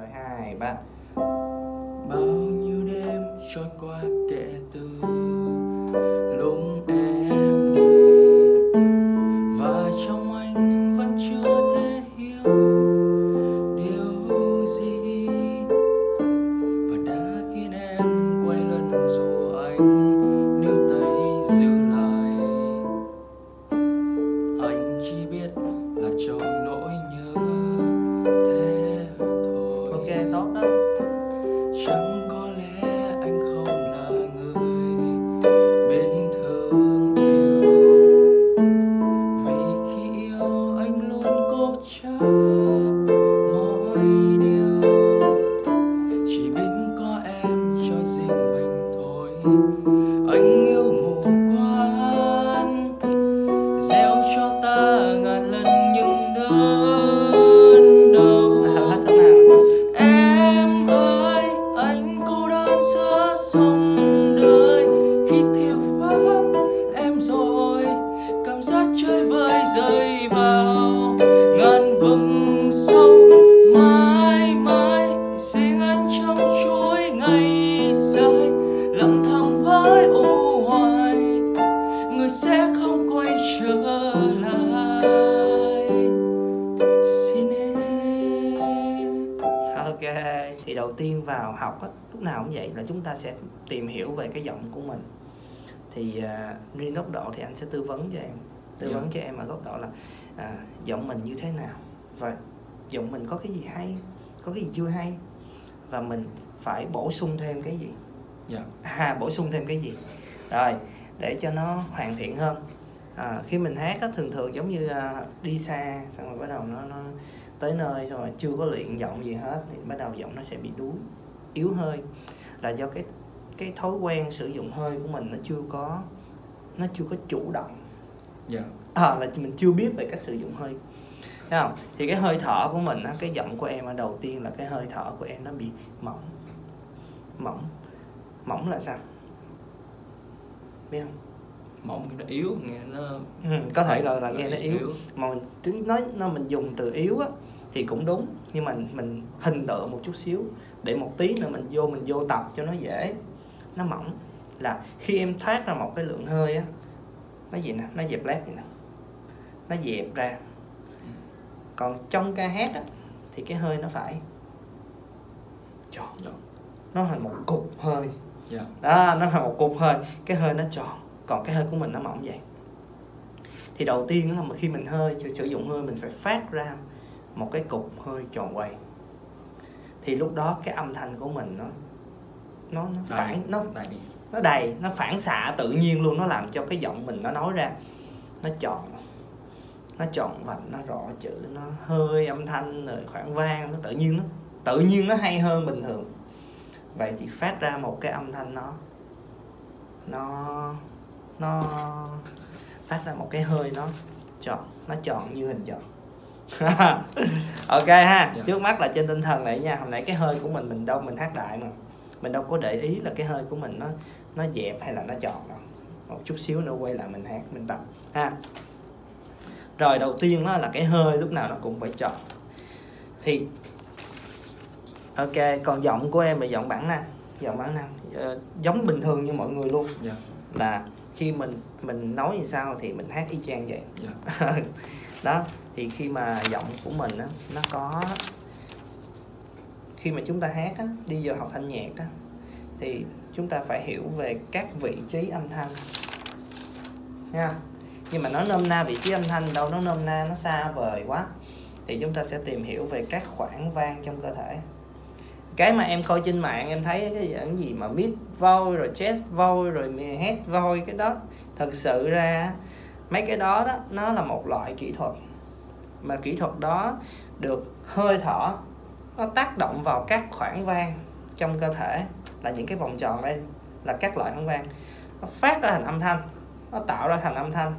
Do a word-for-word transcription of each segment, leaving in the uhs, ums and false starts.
hai ba. Bao nhiêu đêm trôi qua kể từ lúc em đi, và trong anh vẫn chưa thể hiểu điều gì, và đã khiến em quay lưng dù anh níu tay giữ lại. Anh chỉ biết là trong nỗi nhớ thế thôi. Ok, tốt đó. Chẳng có lẽ anh không là người bên thương yêu, vì khi yêu anh luôn cố chấp mọi điều, chỉ biết có em cho riêng mình thôi. Anh yêu mù quáng, gieo cho ta ngàn lần những đớn đau. Hát sống nào. Em ơi, anh cô đơn giữa dòng đời, khi thiếu vắng em rồi, cảm giác chơi vơi rơi vào ngàn vực sâu. Mãi mãi riêng anh trong chuỗi ngày dài, lặng thầm với u hoài, người sẽ không quay trở lại. Xin em. Ok, thì đầu tiên vào học á, lúc nào cũng vậy, là chúng ta sẽ tìm hiểu về cái giọng của mình. Thì uh, riêng góc độ thì anh sẽ tư vấn cho em, tư Dạ. vấn cho em ở góc độ là à, giọng mình như thế nào, và giọng mình có cái gì hay, có cái gì chưa hay, và mình phải bổ sung thêm cái gì. Dạ. À, bổ sung thêm cái gì rồi để cho nó hoàn thiện hơn. À, khi mình hát á, thường thường giống như à, đi xa xong rồi bắt đầu nó nó tới nơi rồi chưa có luyện giọng gì hết thì bắt đầu giọng nó sẽ bị đuối, yếu hơi, là do cái cái thói quen sử dụng hơi của mình nó chưa có nó chưa có chủ động. Dạ. À, là mình chưa biết về cách sử dụng hơi. Thấy không? Thì cái hơi thở của mình á, cái giọng của em ở đầu tiên là cái hơi thở của em nó bị mỏng. Mỏng. Mỏng là sao? Biết không? Mỏng cái nó yếu, nghe nó Ừ, có thể gọi là nghe nó yếu. yếu. Mà mình tính nói nó mình dùng từ yếu á thì cũng đúng, nhưng mà mình, mình hình tượng một chút xíu để một tí nữa mình vô mình vô tập cho nó dễ. Nó mỏng là khi em thoát ra một cái lượng hơi á, nó gì nè, nó dẹp lép vậy nè, nó dẹp ra. Còn trong ca hát á thì cái hơi nó phải tròn, Dạ. nó thành một cục hơi. Dạ. Đó, nó thành một cục hơi, cái hơi nó tròn, còn cái hơi của mình nó mỏng vậy. Thì đầu tiên là khi mình hơi sử dụng hơi, mình phải phát ra một cái cục hơi tròn quay, thì lúc đó cái âm thanh của mình nó nó, nó Đầy, phản nó đầy. nó đầy, nó phản xạ tự nhiên luôn, nó làm cho cái giọng mình nó nói ra nó tròn, nó tròn vành, nó rõ chữ, nó hơi âm thanh rồi khoảng vang, nó tự nhiên, nó tự nhiên nó hay hơn bình thường. Vậy thì phát ra một cái âm thanh nó nó nó phát ra một cái hơi nó tròn, nó tròn như hình tròn. Ok ha. Dạ. Trước mắt là trên tinh thần này nha. Hồi nãy cái hơi của mình mình đâu mình hát đại mà mình đâu có để ý là cái hơi của mình nó nó dẹp hay là nó tròn đâu. Một chút xíu nữa quay lại mình hát, mình tập ha. Rồi đầu tiên đó là cái hơi lúc nào nó cũng phải tròn. Thì ok, còn giọng của em là giọng bản năng, giọng bản năng uh, giống bình thường như mọi người luôn. Dạ. Là khi mình mình nói như sao thì mình hát y chang vậy. Dạ. Đó, thì khi mà giọng của mình á, nó có, khi mà chúng ta hát á, đi vào học thanh nhạc á, thì chúng ta phải hiểu về các vị trí âm thanh nha. Nhưng mà nói nôm na vị trí âm thanh đâu, nó nôm na nó xa vời quá, thì chúng ta sẽ tìm hiểu về các khoảng vang trong cơ thể. Cái mà em coi trên mạng em thấy cái dạng gì mà mid voice rồi chest voice rồi head voice, cái đó thật sự ra mấy cái đó đó nó là một loại kỹ thuật, mà kỹ thuật đó được hơi thở nó tác động vào các khoảng vang trong cơ thể, là những cái vòng tròn đây là các loại khoảng vang, nó phát ra thành âm thanh, nó tạo ra thành âm thanh,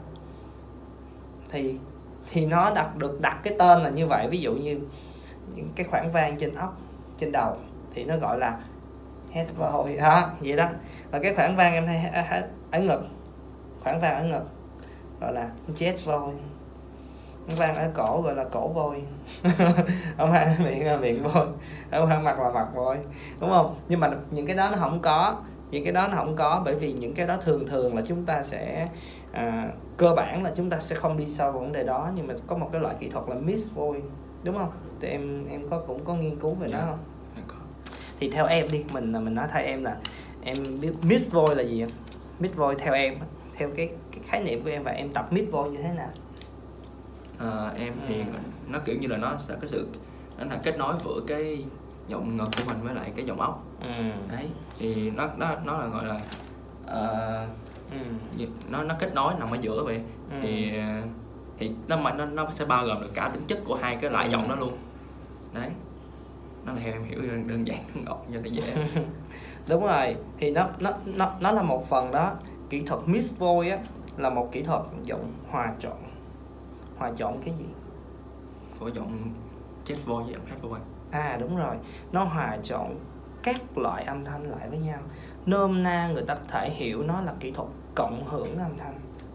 thì thì nó đặt được đặt cái tên là như vậy. Ví dụ như những cái khoảng vang trên óc, trên đầu thì nó gọi là head voice đó, vậy đó. Và cái khoảng vang em thấy ở ngực, khoảng vang ở ngực gọi là chest voice. vang ở cổ gọi là cổ voi. Ông hai miệng là miệng voi, ông hai mặt là mặt voi, đúng không? Nhưng mà những cái đó nó không có, những cái đó nó không có bởi vì những cái đó thường thường là chúng ta sẽ à, cơ bản là chúng ta sẽ không đi sâu vào vấn đề đó. Nhưng mà có một cái loại kỹ thuật là mix voice, đúng không? Thì em em có cũng có nghiên cứu về Dạ. nó không? Dạ, có. Thì theo em đi, mình mình nói thay em là em biết mix voice là gì? Mix voice theo em, theo cái cái khái niệm của em, và em tập mix voice như thế nào? À, em thì Ừ. nó kiểu như là nó sẽ có sự nó là kết nối giữa cái giọng ngực của mình với lại cái giọng ốc. Ừ. Đấy, thì nó nó nó là gọi là ờ, Ừ. nó nó kết nối nằm ở giữa vậy. Ừ. Thì thì nó mà nó nó sẽ bao gồm được cả tính chất của hai cái loại giọng đó luôn. Đấy, nó là theo em hiểu đơn, đơn giản ngọt cho nó dễ. Đúng rồi, thì nó nó nó nó là một phần đó. Kỹ thuật mix voice á là một kỹ thuật giọng hòa trộn. Hòa trộn cái gì? Của giọng chest voice với giọng hát voice. À đúng rồi, nó hòa trộn các loại âm thanh lại với nhau. Nôm na người ta có thể hiểu nó là kỹ thuật cộng hưởng âm thanh.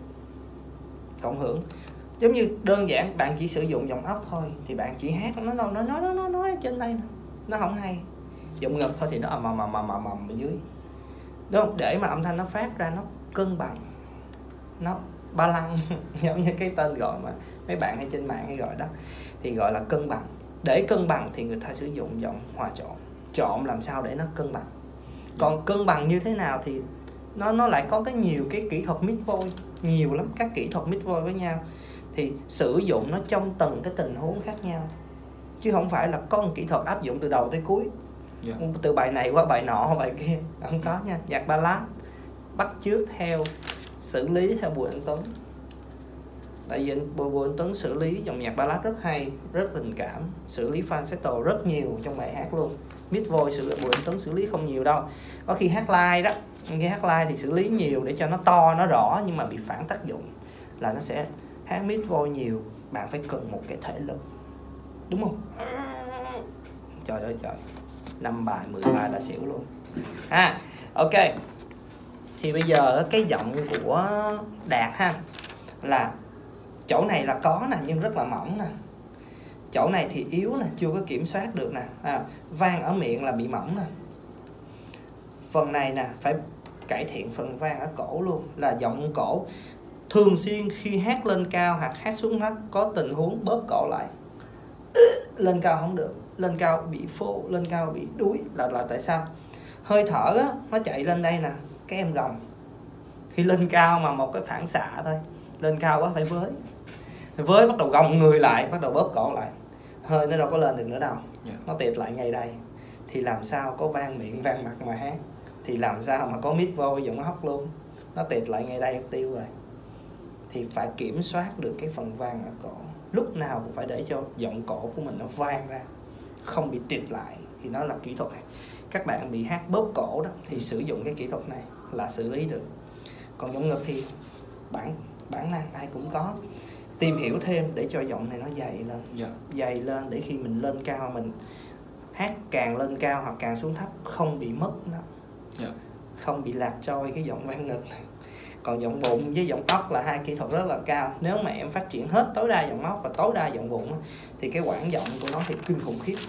Cộng hưởng giống như đơn giản bạn chỉ sử dụng giọng ốc thôi thì bạn chỉ hát nó nó nó nó nó nó nói trên đây nó không hay. Giọng ngực thôi thì nó ầm ầm ầm ầm ầm ầm ở dưới, đúng không? Để mà âm thanh nó phát ra nó cân bằng, nó ba lăng giống như cái tên gọi mà mấy bạn hay trên mạng hay gọi đó, thì gọi là cân bằng. Để cân bằng thì người ta sử dụng giọng hòa trộn, trộn làm sao để nó cân bằng. Còn cân bằng như thế nào thì nó nó lại có cái nhiều cái kỹ thuật mix voice, nhiều lắm các kỹ thuật mix voice với nhau, thì sử dụng nó trong từng cái tình huống khác nhau, chứ không phải là có một kỹ thuật áp dụng từ đầu tới cuối. Dạ. Từ bài này qua bài nọ bài kia không có nha. Nhạc ballad bắt chước theo xử lý theo Bùi Anh Tuấn, tại vì Bùi, Bùi Anh Tuấn xử lý dòng nhạc ballad rất hay, rất tình cảm, xử lý falsetto rất nhiều trong bài hát luôn. Mid voice xử lý Bùi Anh Tuấn xử lý không nhiều đâu, có khi hát live đó, khi hát live thì xử lý nhiều để cho nó to nó rõ, nhưng mà bị phản tác dụng là nó sẽ hát mid voice nhiều. Bạn phải cần một cái thể lực, đúng không? Trời ơi trời, năm bài mười bài đã xỉu luôn. À ok, thì bây giờ cái giọng của Đạt ha, là chỗ này là có nè nhưng rất là mỏng nè, chỗ này thì yếu nè, chưa có kiểm soát được nè, à, vang ở miệng là bị mỏng nè. Phần này nè phải cải thiện phần vang ở cổ luôn, là giọng cổ thường xuyên khi hát lên cao hoặc hát xuống thấp có tình huống bóp cổ lại. Lên cao không được, lên cao bị phô, lên cao bị đuối là là tại sao? Hơi thở á, nó chạy lên đây nè, cái em gồng. Khi lên cao mà một cái phản xạ thôi, lên cao quá phải với, với bắt đầu gồng người lại, bắt đầu bóp cổ lại, hơi nó đâu có lên được nữa đâu. Yeah. Nó tiệt lại ngay đây, thì làm sao có vang miệng vang mặt mà hát, thì làm sao mà có mid voice giọng hóc luôn, nó tiệt lại ngay đây tiêu rồi. Thì phải kiểm soát được cái phần vang ở cổ, lúc nào cũng phải để cho giọng cổ của mình nó vang ra, không bị tiệt lại, thì nó là kỹ thuật này. Các bạn bị hát bóp cổ đó thì sử dụng cái kỹ thuật này là xử lý được. Còn giọng ngực thì bản bản năng ai cũng có, tìm hiểu thêm để cho giọng này nó dày lên. Yeah. Dày lên để khi mình lên cao, mình hát càng lên cao hoặc càng xuống thấp không bị mất nó. Yeah. Không bị lạc trôi cái giọng vang ngực này. Còn giọng bụng với giọng ốc là hai kỹ thuật rất là cao. Nếu mà em phát triển hết tối đa giọng ốc và tối đa giọng bụng thì cái quãng giọng của nó thì kinh khủng khiếp.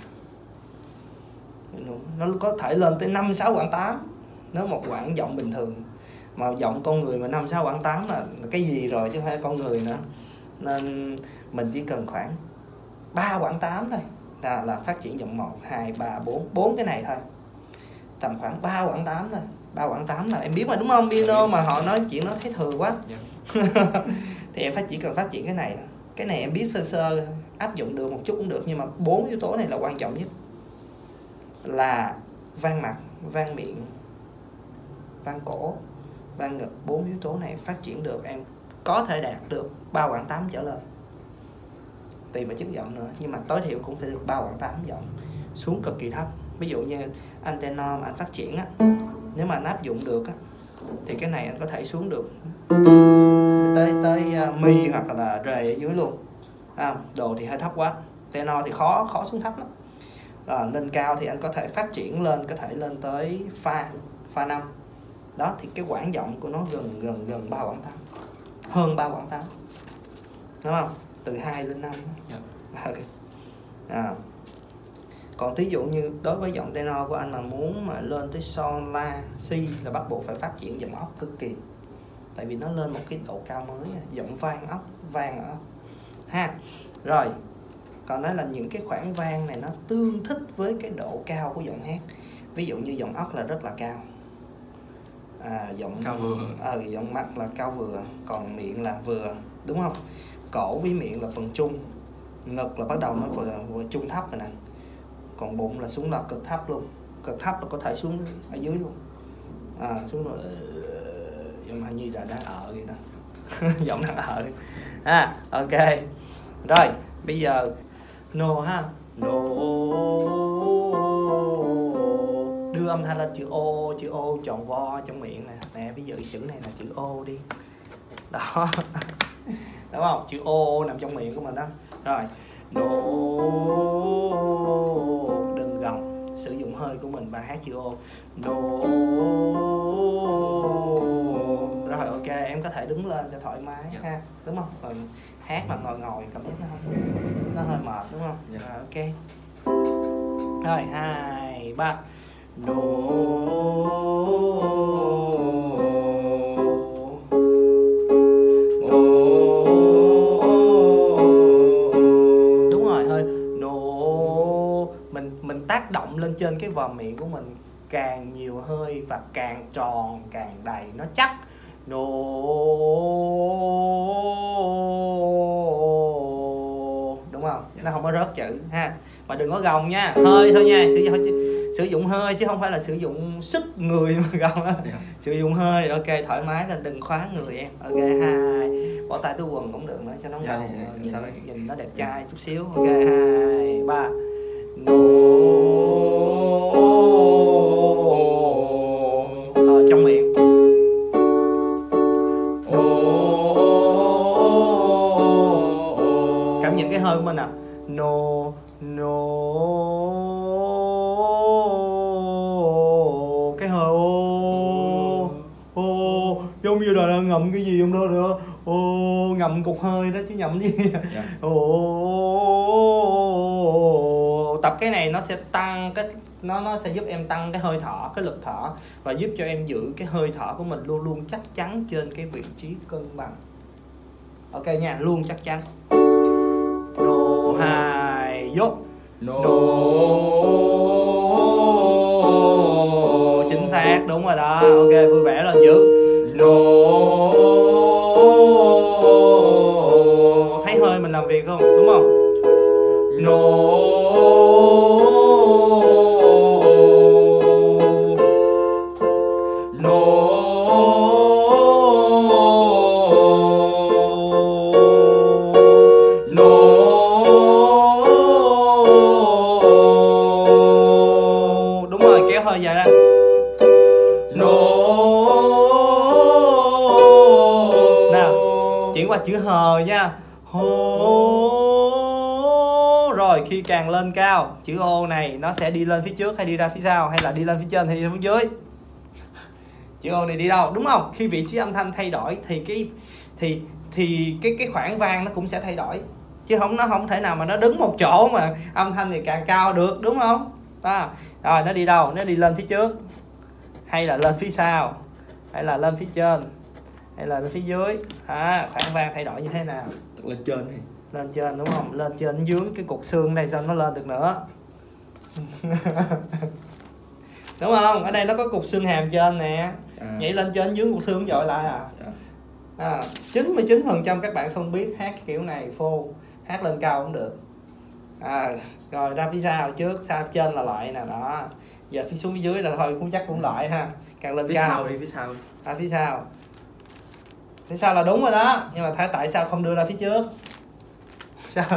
Nó có thể lên tới năm sáu quãng tám nếu một quãng giọng bình thường. Mà giọng con người mà năm sáu quãng tám là cái gì rồi chứ không phải con người nữa. Nên mình chỉ cần khoảng ba quãng tám thôi là, là phát triển giọng một, hai, ba, bốn, bốn cái này thôi. Tầm khoảng ba quãng tám thôi. ba quãng tám là em biết mà đúng không? Piano mà họ nói chuyện nó thấy thừa quá. Yeah. Thì em phát chỉ cần phát triển cái này. Cái này em biết sơ sơ, áp dụng được một chút cũng được, nhưng mà bốn yếu tố này là quan trọng nhất. Là vang mặt, vang miệng, vang cổ, vang ngực. Bốn yếu tố này phát triển được em có thể đạt được ba quãng tám trở lên. Tùy vào chất giọng nữa, nhưng mà tối thiểu cũng phải được ba quãng tám giọng. Xuống cực kỳ thấp. Ví dụ như anh tenor mà anh phát triển á, nếu mà anh áp dụng được á, thì cái này anh có thể xuống được tới tới uh, mi hoặc là rề ở dưới luôn. À, đồ thì hơi thấp quá, tenor thì khó khó xuống thấp lắm. À, lên cao thì anh có thể phát triển lên, có thể lên tới pha pha năm. Đó thì cái quãng giọng của nó gần gần gần ba quãng tám, hơn ba quãng tám, đúng không? từ hai lên năm. Dạ. À. Còn thí dụ như đối với giọng tenor của anh mà muốn mà lên tới son la si là bắt buộc phải phát triển giọng ốc cực kỳ, tại vì nó lên một cái độ cao mới, giọng vang ốc, vang ở ốc ha. Rồi còn đó là những cái khoảng vang này nó tương thích với cái độ cao của giọng hát. Ví dụ như giọng ốc là rất là cao, à, giọng cao vừa, ờ, giọng mặt là cao vừa, còn miệng là vừa, đúng không? Cổ với miệng là phần trung, ngực là bắt đầu nó vừa, vừa trung thấp rồi nè, còn bụng là xuống là cực thấp luôn, cực thấp là có thể xuống ở dưới luôn, à, xuống rồi giọng hình như là đang ở vậy đó. Giọng đang ở à, ok. Rồi bây giờ no ha, no, đưa âm thanh lên chữ O, chữ O tròn vo trong miệng nè. Nè ví dụ chữ này là chữ O đi. Đó. Đúng không? Chữ O nằm trong miệng của mình đó. Rồi. No, đừng gồng, sử dụng hơi của mình và hát chữ O. No. Rồi ok, em có thể đứng lên cho thoải mái ha, đúng không? Còn hát mà ngồi ngồi cảm giác nó không, nó hơi mệt đúng không? Rồi ok. Rồi hai ba. No. Đúng rồi, hơi no. Mình mình tác động lên trên cái vòm miệng của mình càng nhiều hơi và càng tròn, càng đầy, nó chắc. No. Đúng không? Nó không có rớt chữ ha. Mà đừng có gồng nha, hơi thôi nha, sử dụng, sử dụng hơi chứ không phải là sử dụng sức người mà gồng đó. Yeah. Sử dụng hơi, ok, thoải mái là đừng khóa người em. Ok, hai, bỏ tay túi quần cũng được nữa cho nó ngầu, yeah, yeah, nhìn, nhìn nó đẹp trai chút xíu. Ok, hai, ba. No. Ờ, trong miệng. Cảm nhận cái hơi của mình nào. No. No, cái hơi ô ô giống như là đang ngậm cái gì trong đó nữa, ô ngậm cục hơi đó chứ ngậm gì. Yeah. Ô, tập cái này nó sẽ tăng cái nó nó sẽ giúp em tăng cái hơi thở, cái lực thở và giúp cho em giữ cái hơi thở của mình luôn luôn chắc chắn trên cái vị trí cân bằng. Ok nha, luôn chắc chắn. No, hai, vô. No. No. Chính xác, đúng rồi đó. Ok, vui vẻ lên chữ No. Thấy hơi mình làm việc không? Đúng không? No. Hơi dài ra. No. Nào, chuyển qua chữ hờ nha. Hô. Rồi khi càng lên cao, chữ O này nó sẽ đi lên phía trước hay đi ra phía sau, hay là đi lên phía trên hay đi phía dưới? Chữ O này đi đâu, đúng không? Khi vị trí âm thanh thay đổi thì cái thì thì cái cái khoảng vang nó cũng sẽ thay đổi. Chứ không nó không thể nào mà nó đứng một chỗ mà âm thanh thì càng cao được, đúng không? À, rồi nó đi đâu? Nó đi lên phía trước hay là lên phía sau hay là lên phía trên hay là lên phía dưới? À, khoảng vang thay đổi như thế nào? Lên trên này. Lên trên đúng không? Lên trên dưới cái cục xương này sao nó lên được nữa? Đúng không? Ở đây nó có cục xương hàm trên nè. À. Nhảy lên trên dưới cục xương dội lại à. À, chín mươi chín phần trăm các bạn không biết hát kiểu này phô, hát lên cao cũng được. À, rồi ra phía sau trước, sau trên là loại nè đó. Giờ phía xuống phía dưới là thôi cũng chắc cũng loại ha. Càng lên phía cao. Sau đi, phía sau. À, phía sau. Phía sau là đúng rồi đó, nhưng mà thấy tại sao không đưa ra phía trước? Sao?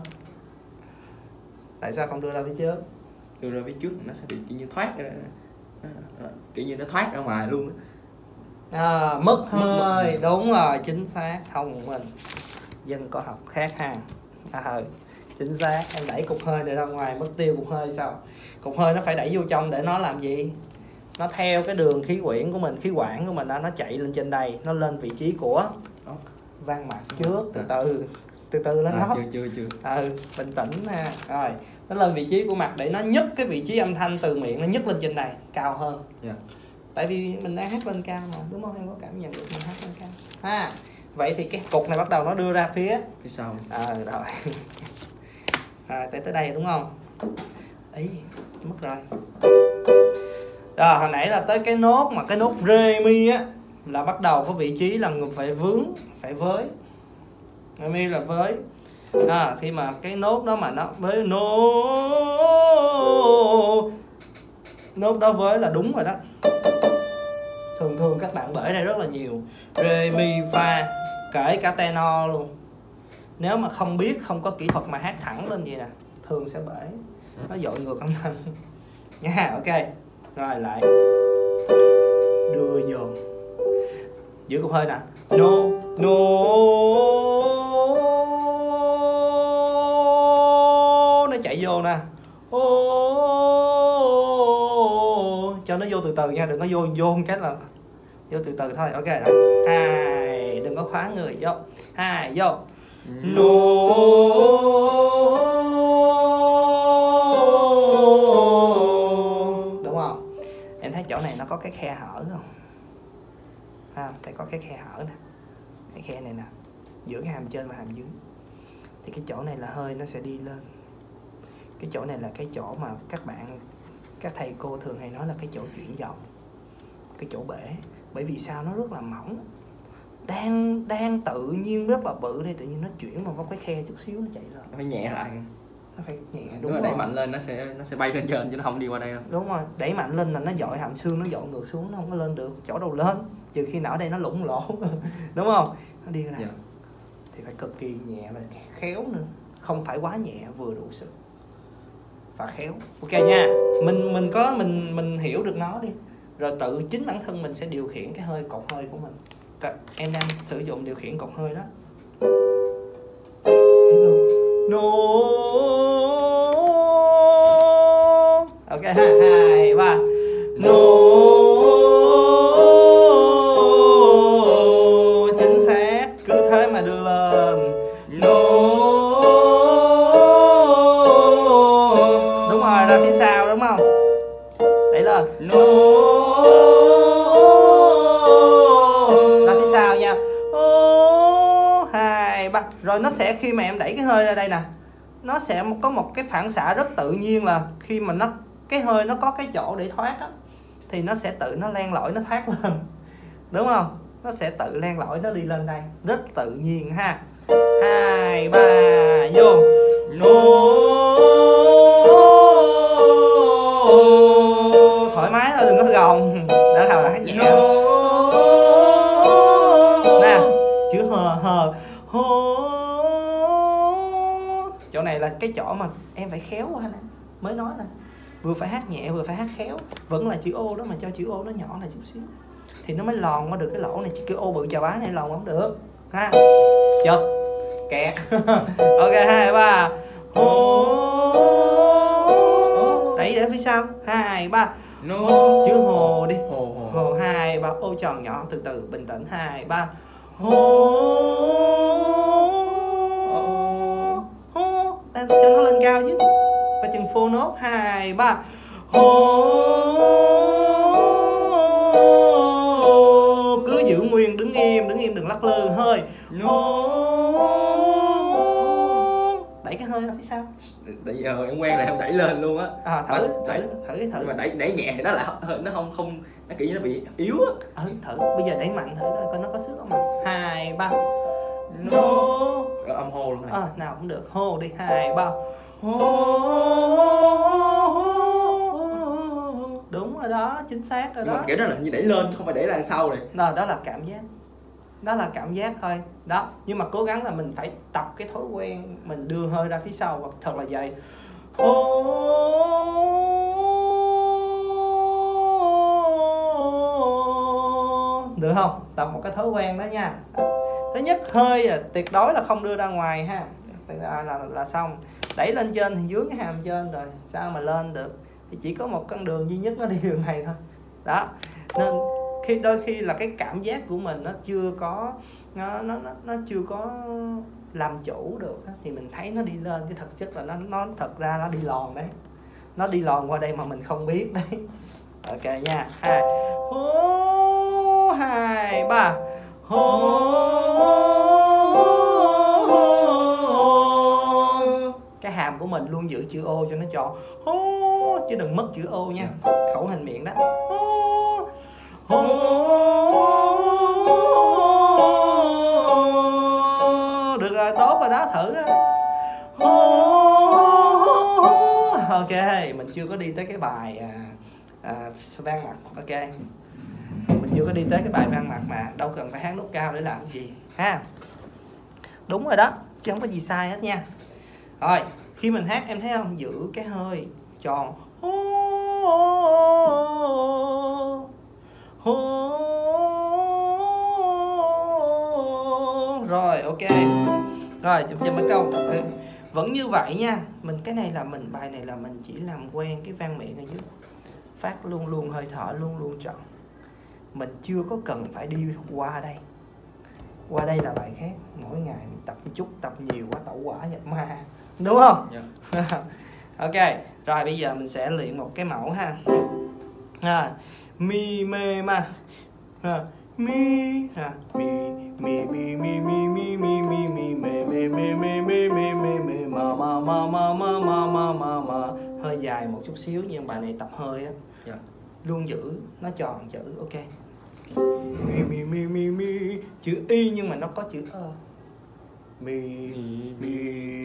Tại sao không đưa ra phía trước? Đưa ra phía trước nó sẽ bị kiểu như thoát ra, kiểu như nó thoát ra ngoài luôn. À, mất hơi, mất, đúng rồi, chính xác, thông mình. Dân có học khác ha. À, chính xác, em đẩy cục hơi này ra ngoài, mất tiêu cục hơi sao? Cục hơi nó phải đẩy vô trong để nó làm gì? Nó theo cái đường khí quyển của mình, khí quản của mình đó, nó chạy lên trên đây, nó lên vị trí của vang mặt trước, từ từ từ từ lên à, nốt. chưa chưa chưa Ừ, bình tĩnh ha. Rồi nó lên vị trí của mặt để nó nhấc cái vị trí âm thanh từ miệng, nó nhấc lên trên này cao hơn. yeah. Tại vì mình đang hát lên cao mà, đúng không? Em có cảm nhận được mình hát lên cao ha. Vậy thì cái cục này bắt đầu nó đưa ra phía phía sau. ờ à, rồi à, tới tới đây đúng không? Ý mất rồi. Rồi hồi nãy là tới cái nốt mà cái nốt rê mi á, là bắt đầu có vị trí là người phải vướng, phải với. Rê mi là với. À, khi mà cái nốt đó mà nó với nốt nốt đó với là đúng rồi đó. Thường thường các bạn bể đây rất là nhiều, rê mi fa, kể cả tenor luôn. Nếu mà không biết, không có kỹ thuật mà hát thẳng lên gì nè, thường sẽ bể, nó dội ngược âm thanh nha. Ok, rồi lại đưa vô, giữ cục hơi nè, no no, nó chạy vô nè, cho nó vô từ từ nha, đừng có vô vô cái là vô từ từ thôi. Ok, rồi hai, đừng có khóa người, vô hai, vô no, đúng không? Em thấy chỗ này nó có cái khe hở không? À, thấy có cái khe hở nè, cái khe này nè, giữa cái hàm trên và hàm dưới. Thì cái chỗ này là hơi nó sẽ đi lên. Cái chỗ này là cái chỗ mà các bạn, các thầy cô thường hay nói là cái chỗ chuyển dòng, cái chỗ bể. Bởi vì sao? Nó rất là mỏng, đang đang tự nhiên rất là bự đây, tự nhiên nó chuyển vào cái khe chút xíu nó chạy lên. Nó phải nhẹ lại, nó phải nhẹ, đúng, đúng rồi. Đẩy mạnh lên nó sẽ nó sẽ bay lên trên chứ nó không đi qua đây đâu. Đúng rồi, đẩy mạnh lên là nó dội hàm xương, nó dội ngược xuống, nó không có lên được. Chỗ đầu lên, trừ khi nào ở đây nó lủng lỗ đúng không? Nó đi ra đây. Yeah. Thì phải cực kỳ nhẹ và khéo nữa, không phải quá nhẹ, vừa đủ sức và khéo. Ok nha, mình mình có mình mình hiểu được nó đi, rồi tự chính bản thân mình sẽ điều khiển cái hơi, cột hơi của mình. Em đang sử dụng điều khiển cột hơi đó. No. Ok ha, hai ba no, chính xác, cứ thế mà đưa lên no. Đúng rồi, ra phía sau đúng không? Đẩy lên no, ra phía sau nha. Hai ba, rồi nó sẽ, khi mà em đẩy cái hơi ra đây nè, nó sẽ có một cái phản xạ rất tự nhiên là khi mà nó cái hơi nó có cái chỗ để thoát á, thì nó sẽ tự nó len lỏi, nó thoát lên, đúng không? Nó sẽ tự len lỏi, nó đi lên đây rất tự nhiên ha. Hai ba vô no, thoải mái thôi, đừng có gồng. Đã thầu là hát nhẹ nè, chữ hờ hờ hô. Chỗ này là cái chỗ mà em phải khéo quá nè, mới nói nè, vừa phải hát nhẹ vừa phải hát khéo. Vẫn là chữ ô đó mà cho chữ ô nó nhỏ là chút xíu thì nó mới lòn qua được cái lỗ này. Chữ ô bự chà bá này lòn không được ha. Chưa kẹt ok, hai ba hô, đẩy để phía sau, hai ba no. Chữ hồ đi, hồ hồ, hồ hai ba, ô tròn nhỏ, từ từ bình tĩnh, hai ba hô hô, cho nó lên cao chứ, và chừng phô nốt, hai ba hô, cứ giữ nguyên, đứng im, đứng im đừng lắc lư, hơi hô, đẩy cái hơi ra phía sau. Tại vì giờ em quen là em đẩy lên luôn á. À, thử, thử, đẩy, thử, thử, thử. Nhưng mà đẩy đẩy nhẹ thì nó lại nó không không nó kiểu như nó bị yếu á. Ừ, thử, bây giờ đẩy mạnh thử coi coi nó có sức không ạ. Hai ba no. Âm hô luôn này. À, nào cũng được, hô đi, hai ba hô. Đúng rồi đó, chính xác rồi. Nhưng đó. Mà kiểu đó là như đẩy lên chứ không phải đẩy ra đằng sau này. Đó, đó là cảm giác. Đó là cảm giác thôi. Đó, nhưng mà cố gắng là mình phải tập cái thói quen mình đưa hơi ra phía sau hoặc thật là dày. Được không? Tập một cái thói quen đó nha. Thứ nhất, hơi à, tuyệt đối là không đưa ra ngoài ha. Là, là, là xong. Đẩy lên trên thì dưới cái hàm trên rồi, sao mà lên được? Thì chỉ có một con đường duy nhất, nó đi đường này thôi. Đó. Nên khi đôi khi là cái cảm giác của mình nó chưa có nó nó nó, nó chưa có làm chủ được á, thì mình thấy nó đi lên, cái thực chất là nó nó thật ra nó đi lòn đấy, nó đi lòn qua đây mà mình không biết đấy. Ok nha, hai hô hai ba hô. Cái hàm của mình luôn giữ chữ ô cho nó tròn hô, chứ đừng mất chữ ô nha, khẩu hình miệng đó hô hô. Được rồi, tốt rồi đó, thử ok. Mình chưa có đi tới cái bài à, à, vang mặt. Ok, mình chưa có đi tới cái bài vang mặt mà đâu cần phải hát nốt cao để làm gì ha. Đúng rồi đó, chứ không có gì sai hết nha. Rồi khi mình hát em thấy không, giữ cái hơi tròn rồi. Ok rồi, chụp chụp mấy câu ừ. Vẫn như vậy nha. Mình cái này là mình bài này là mình chỉ làm quen cái vang miệng ở dưới, phát luôn luôn hơi thở luôn luôn tròn. Mình chưa có cần phải đi qua đây. Qua đây là bài khác. Mỗi ngày mình tập một chút, tập nhiều quá tẩu quả nhập ma, đúng không? Yeah. Ok, rồi bây giờ mình sẽ luyện một cái mẫu ha. À, mi mê ma. À, mi à, mi mi mi mi mi mi mi mi mi mê mê mê mê mê mê mê mê ma ma ma ma ma ma ma ma ma. Hơi dài một chút xíu nhưng bài này tập hơi á. Yeah. Luôn giữ nó tròn chữ. Ok. Mi mi mi mi mi, chữ y nhưng mà nó có chữ ơ. Mi mi,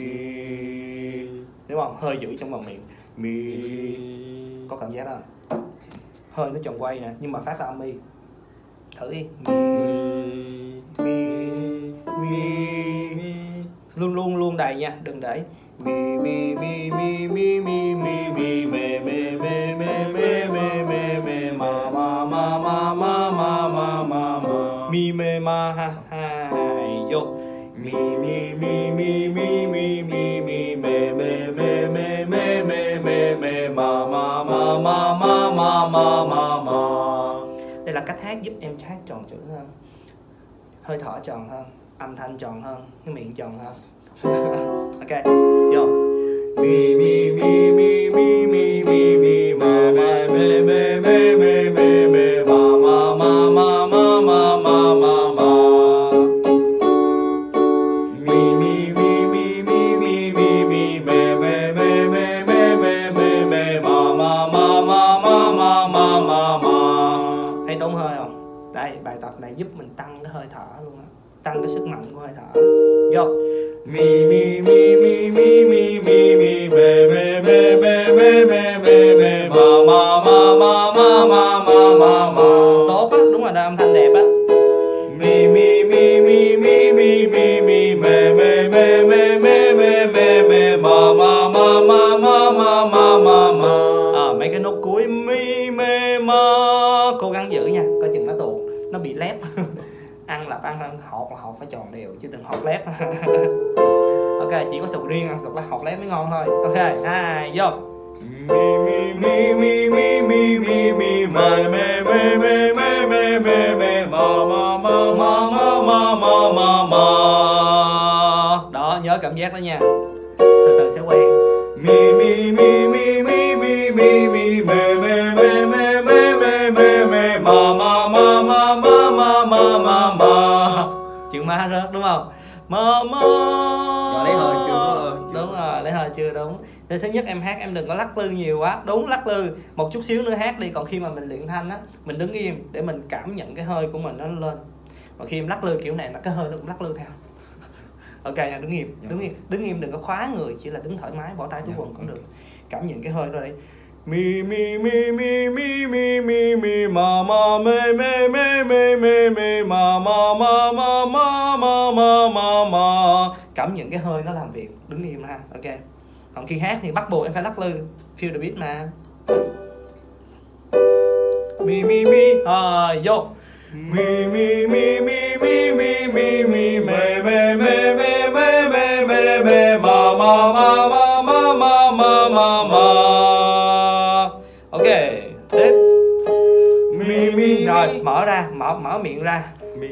đúng không? Hơi giữ trong bằng miệng. Mi, có cảm giác không? Hơi nó tròn quay nè, nhưng mà phát ra âm y. Thử đi. Mi mi mi, luôn luôn luôn đầy nha, đừng để mi mi mi mi mi mi mi mi mê mê mê mê mê mê mê mê ma ma ma ma ma ma ma ma ma mi mê ma ha hai vô mi mi mi mi mi mi mi mi mê mê mê mê mê mê mê mê ma ma ma ma ma ma ma ma ma. Đây là cách hát giúp em hát tròn chữ hơn, hơi thở tròn hơn, âm thanh tròn hơn, cái miệng tròn hơn. Ok, vô. Mi mi mi mi mi mi mi mi ma ma mê mê mê mê mê mê ma ma ma ma ma ma ma ma ma. Mi mi mi mi mi mi mi mi mê mê mê mê mê mê mê mê ma ma ma ma ma ma ma ma ma. Thấy tốn hơi không? Đây, bài tập này giúp mình tăng cái hơi thở luôn á, tăng cái sức mạnh của hơi thở. Vô. Mi mi mi mi mi mi mi mi mê mê mê mê mê mê mê mê ma ma ma ma ma ma ma ma ma. Tốt á, đúng rồi đó, âm thanh đẹp á. Mi mi mi mi mi mi mi mi mê mê mê mê mê mê mê mê ma ma ma ma ma ma ma ma ma. À, mấy cái nốt cuối mi mê ma cố gắng giữ nha, coi chừng nó tuột, nó bị lép. Ăn là ăn, ăn hột là hột phải tròn đều chứ đừng hột lép. Ok, chỉ có sụt riêng, ăn sụt là hột lép mới ngon thôi. Ok, hai vô. Mi mi mi mi mi mi mi mi mê mê mê mê mê mê mê mê ma ma ma ma ma ma ma ma ma. Đó, nhớ cảm giác đó nha. Từ từ sẽ quen. Mi mi mi mi mi mi mi mi mê mê mê mê mê mê mê mê ma ma ma ma ma ma ma ma ma. Chữ ma rớt đúng không? Ma ma. Rồi lấy hơi chưa? Đúng rồi, lấy hơi chưa đúng. Thì thứ nhất em hát em đừng có lắc lư nhiều quá. Đúng, lắc lư một chút xíu nữa hát đi. Còn khi mà mình luyện thanh á, mình đứng im để mình cảm nhận cái hơi của mình nó lên. Còn khi em lắc lư kiểu này là cái hơi nó cũng lắc lư theo. Ok nha, đứng im, đứng im, đứng im đừng có khóa người, chỉ là đứng thoải mái, bỏ tay túi quần cũng được. Cảm nhận cái hơi đó đấy. Mi mi mi mi mi mi mi mi ma ma mê mê mê mê mê mê ma ma ma ma ma ma ma ma ma. Cảm nhận cái hơi nó làm việc, đứng im ha. Ok. Còn khi hát thì bắt buộc em phải lắc lư, feel the beat mà. Mi mi mi, rồi vô. Mi mi mi mi mi mi mi mi mê mê mê mê mê mê mê mê ma ma ma ma ma ma ma ma ma. Ok, tiếp. Mi mi. Rồi mở ra, mở mở miệng ra. Mi.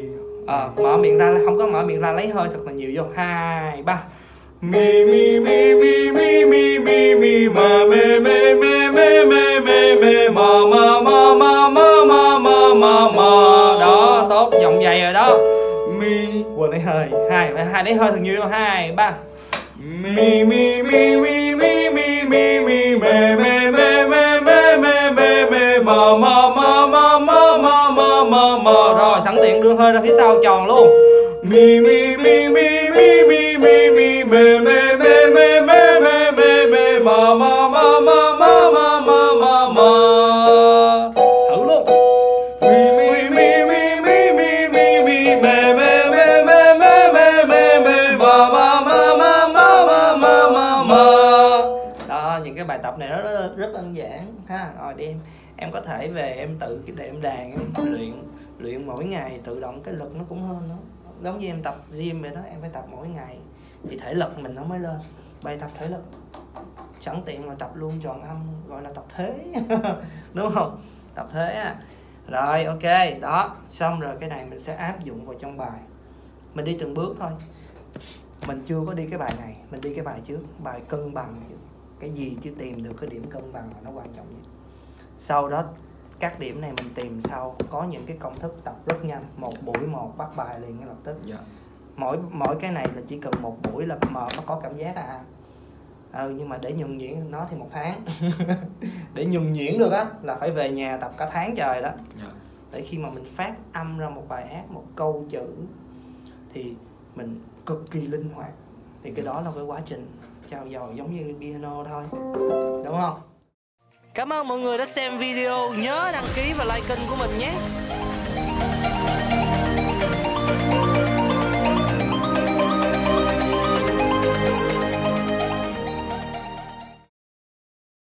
Ờ, mở miệng ra, không có mở miệng ra, lấy hơi thật là nhiều vô. Hai, ba. Mi mi mi mi mi mi mi mi ma me me me me me me me ma ma ma ma ma ma ma ma ma. Đó, tốt, giọng dày rồi đó. Mi, quên lấy hơi. Hai, hai lấy hơi thật nhiều vô. Hai, ba. Mi mi mi mi mi mi mi mi me me me me me me me me ma ma ma ma ma ma ma ma ma. Rồi sẵn tiện đưa hơi ra phía sau tròn luôn. Mi mi mi mi mi mi mi mi me me me me me me me me ma ma ma ma ma ma ma ma ma. Thử luôn. Mi mi mi mi mi mi mi mi me me me me me me me me ma ma ma ma ma ma ma ma ma. Đó, những cái bài tập này nó rất, rất đơn giản ha. Rồi đi em em có thể về em tự cái đệm đàn em luyện luyện mỗi ngày, tự động cái lực nó cũng hơn nữa. Giống như em tập gym vậy đó, em phải tập mỗi ngày thì thể lực mình nó mới lên. Bài tập thể lực sẵn tiện rồi tập luôn tròn âm, gọi là tập thế. Đúng không? Tập thế á. Rồi ok, đó, xong rồi cái này mình sẽ áp dụng vào trong bài. Mình đi từng bước thôi. Mình chưa có đi cái bài này, mình đi cái bài trước, bài cân bằng. Cái gì chưa tìm được cái điểm cân bằng là nó quan trọng nhất. Sau đó các điểm này mình tìm sau, có những cái công thức tập rất nhanh, một buổi một bắt bài liền ngay lập tức. Dạ. Mỗi mỗi cái này là chỉ cần một buổi là mà nó có cảm giác à. Ừ, nhưng mà để nhuần nhuyễn nó thì một tháng. Để nhuần nhuyễn được á là phải về nhà tập cả tháng trời đó. Dạ. Để khi mà mình phát âm ra một bài hát, một câu chữ thì mình cực kỳ linh hoạt. Thì cái đó là cái quá trình trao dồi giống như piano thôi. Đúng không? Cảm ơn mọi người đã xem video, nhớ đăng ký và like kênh của mình nhé.